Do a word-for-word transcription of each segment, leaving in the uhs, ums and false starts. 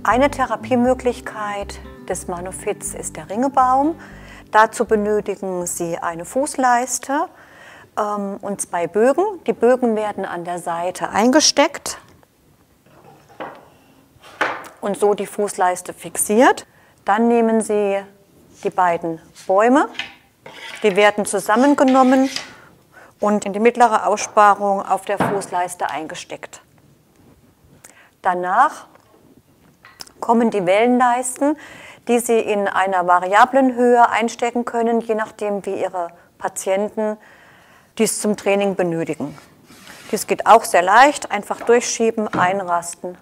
Eine Therapiemöglichkeit des Manofits ist der Ringebaum. Dazu benötigen Sie eine Fußleiste ähm, und zwei Bögen. Die Bögen werden an der Seite eingesteckt und so die Fußleiste fixiert. Dann nehmen Sie die beiden Bäume, die werden zusammengenommen und in die mittlere Aussparung auf der Fußleiste eingesteckt. Danach kommen die Wellenleisten, die Sie in einer variablen Höhe einstecken können, je nachdem, wie Ihre Patienten dies zum Training benötigen. Dies geht auch sehr leicht, einfach durchschieben, einrasten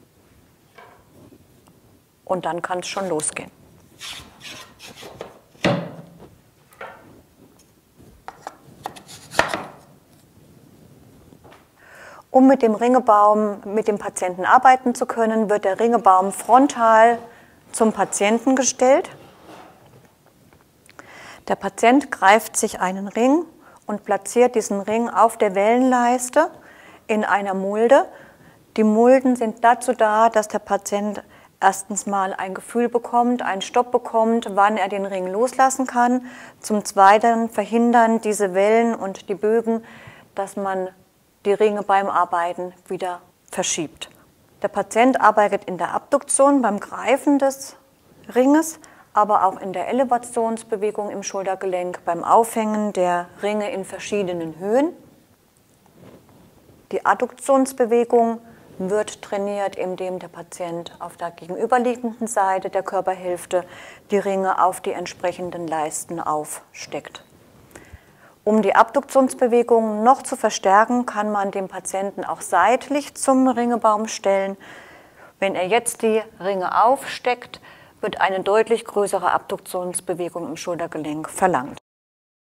und dann kann es schon losgehen. Um mit dem Ringebaum mit dem Patienten arbeiten zu können, wird der Ringebaum frontal zum Patienten gestellt. Der Patient greift sich einen Ring und platziert diesen Ring auf der Wellenleiste in einer Mulde. Die Mulden sind dazu da, dass der Patient erstens mal ein Gefühl bekommt, einen Stopp bekommt, wann er den Ring loslassen kann. Zum Zweiten verhindern diese Wellen und die Bögen, dass man die Ringe beim Arbeiten wieder verschiebt. Der Patient arbeitet in der Abduktion beim Greifen des Ringes, aber auch in der Elevationsbewegung im Schultergelenk, beim Aufhängen der Ringe in verschiedenen Höhen. Die Adduktionsbewegung wird trainiert, indem der Patient auf der gegenüberliegenden Seite der Körperhälfte die Ringe auf die entsprechenden Leisten aufsteckt. Um die Abduktionsbewegung noch zu verstärken, kann man den Patienten auch seitlich zum Ringebaum stellen. Wenn er jetzt die Ringe aufsteckt, wird eine deutlich größere Abduktionsbewegung im Schultergelenk verlangt.